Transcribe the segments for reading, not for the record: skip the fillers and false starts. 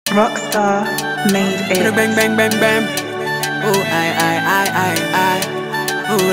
Rockstar made it. Bang bang bang bang. Oh I. Oh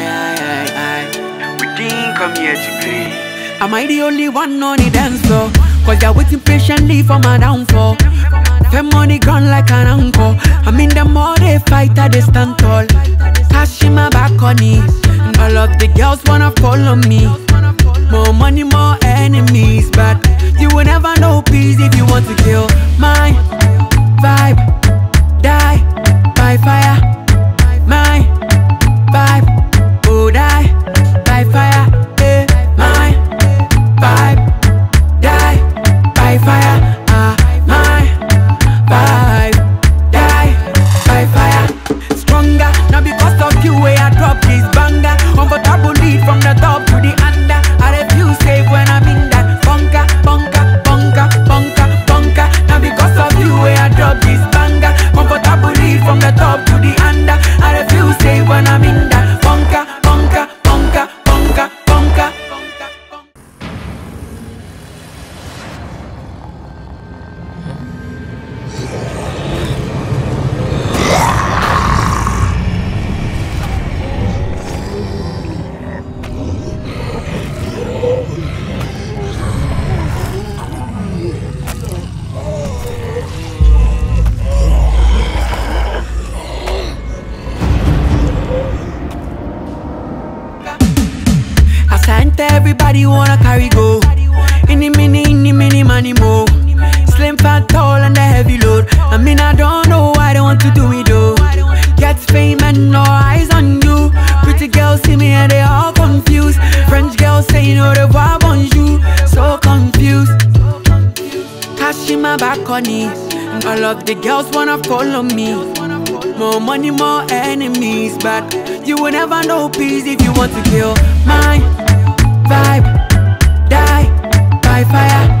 I. We didn't come here to play. Am I the only one on the dance floor? Cause they're waiting patiently for my downfall. Fem money gone like an uncle. I'm in the more they fight, they stand tall. Cashing my back on it. And all of the girls wanna follow me. More money, more enemies. But you will never know peace if you want to kill my vibe. Die by fire. My vibe. Oh, die by fire. My vibe. Die by fire. My vibe. Die by fire. Stronger, now because of you where I drop this banger. Comfortable lead from the top to the under. I refuse safe when I'm in that bunker, bunker, bunker, bunker, bunker. Now because of you where I drop this banger. Comfortable lead from the top to the under. I refuse safe when I'm in that bunker, bunker, bunker, bunker, bunker. Everybody wanna carry go. Any mini, money more. Slim, fat, tall, and a heavy load. I mean, I don't know why they want to do it though. Get fame and no eyes on you. Pretty girls see me and they all confused. French girls saying au revoir, bonjour. So confused. Cash in my back on it. And all of the girls wanna follow me. More money, more enemies. But you will never know peace if you want to kill my vibe. Die by fire.